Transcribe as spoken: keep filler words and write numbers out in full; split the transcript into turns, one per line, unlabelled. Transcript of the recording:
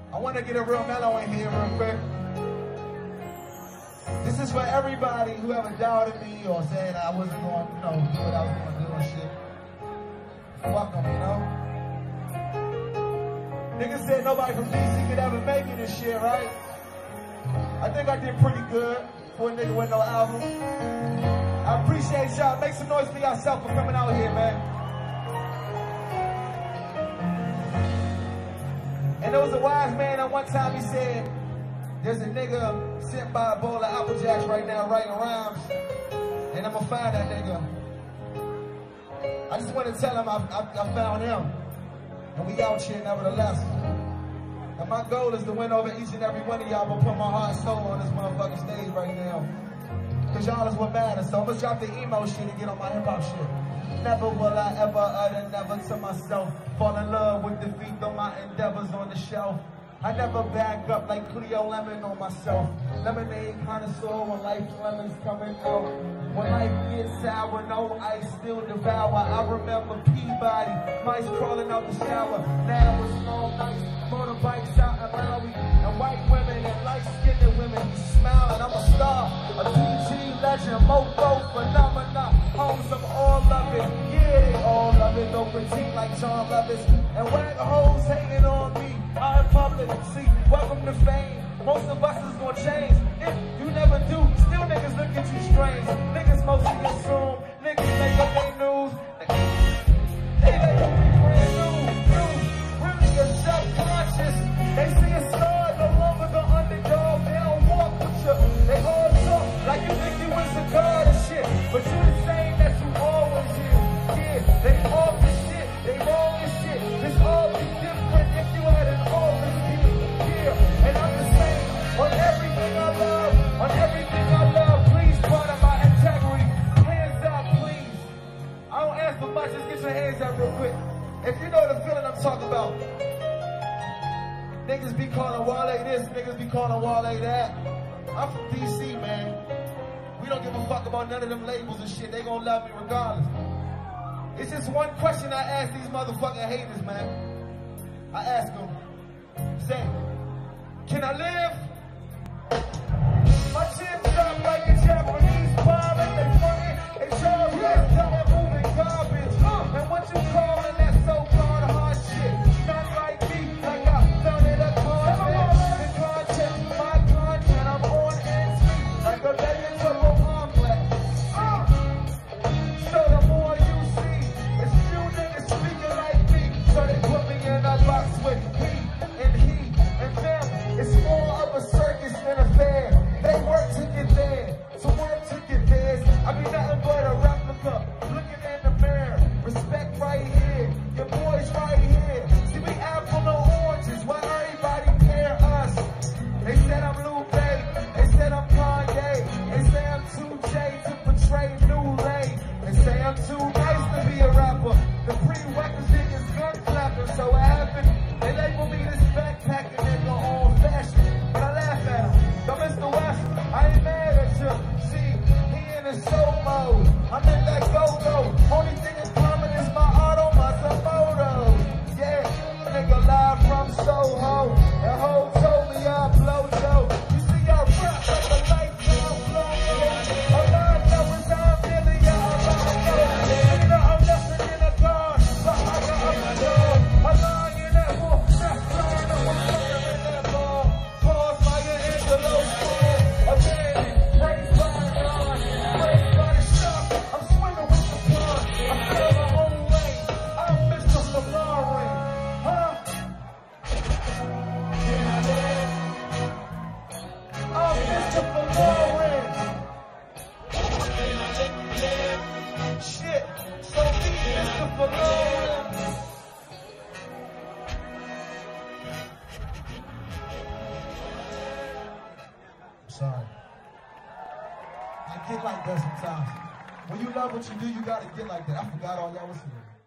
I want to get a real mellow in here real quick. This is for everybody who ever doubted me or said I wasn't going to, you know, do what I was going to do and shit. Fuck them, you know? Niggas said nobody from D C could ever make it and shit, right? I think I did pretty good for a nigga with no album. I appreciate y'all. Make some noise for yourself for coming out here, man. And there was a wise man that one time he said, there's a nigga sitting by a bowl of Apple Jacks right now writing rhymes, and I'm gonna find that nigga. I just want to tell him I, I, I found him, and we out here nevertheless. And my goal is to win over each and every one of y'all, but put my heart and soul on this motherfucking stage right now. Cause y'all is what matters. So I'm gonna drop the emo shit and get on my hip hop shit. Never will I ever utter never to myself. Fall in love with defeat, though my endeavors on the shelf. I never back up like Cleo Lemon on myself. Lemonade connoisseur when life's lemons coming out. When life gets sour, no ice still devour. I remember Peabody, mice crawling out the shower. Now it's all nice, motorbikes out in Maui. And white women and light-skinned women smiling. I'm a star, a D G legend, mofo phenomena. Homes of all of it, yeah, they all love it. No critique like John Lovitz. And wag hoes hating on me. I'm in public, see, welcome to fame. Most of us is gonna change. If you never do, still niggas look at you strange. Niggas mostly assume, niggas make up their news. They let you be brand new, new. Really you're self-conscious. They see a star, no longer the underdog. They don't walk with you. They all talk like you think you was a god and shit. But you the same that you always is. Yeah, they all the shit, they wrong as shit. This all be different if you had an office here. Yeah, and I'm the same on everything I love, on everything I love. Please, part of my integrity. Hands up, please. I don't ask for much, just get your hands up real quick. If you know the feeling I'm talking about. Niggas be calling Wale this, niggas be calling Wale that. I'm from D C, man. We don't give a fuck about none of them labels and shit. They gonna love me regardless. It's just one question I ask these motherfucking haters, man. I ask them, say, can I live? My chin's up like a Japanese pilot. They funny, they show me that time moving garbage. Uh, and what you calling that so-called hard shit? Not like me, like I found it a content. The content, my content, I'm on N T. Like a legend of a omelet. Uh, so the more you see, it's few niggas speaking like me. So they put me in a box with he and he and them. It's more of a circus than a fair. They work to get there, to work to get theirs. I be nothing but a replica, looking in the mirror. Respect right here, your boys right here. See, we apple no oranges, why everybody pair us? They said I'm Lupe, they said I'm Kanye. They say I'm too J to portray New Lay. They say I'm too nice to be a rapper. The prerequisite is gun clapping, so what happened? They label me this backpacking nigga on fashion, but I laugh at him. So Mister West, I ain't mad at you. See, he in his soul mode. I'm in that go-go. Only thing in common is my auto, my photo. Yeah, nigga live from Soho. And Ho told me I blow Joe. You see, I rap like a lifetime flow. A lot that was out really, yeah, a lot of you know, I'm nothing in a car, but I got a door. A line in that wall, that's flying up, I'm flying in that ball. Pause by your antelope fall. Abandoned, raised by a line, raised by the shop. I'm swimming with the pond. I feel my own way. I'm Mister Ferrari. Huh? Can I live? I'm Mister Ferrari. Can I live? Shit, so be Mister Ferrari. Sorry. I get like that sometimes. When you love what you do, you gotta get like that. I forgot all y'all was here.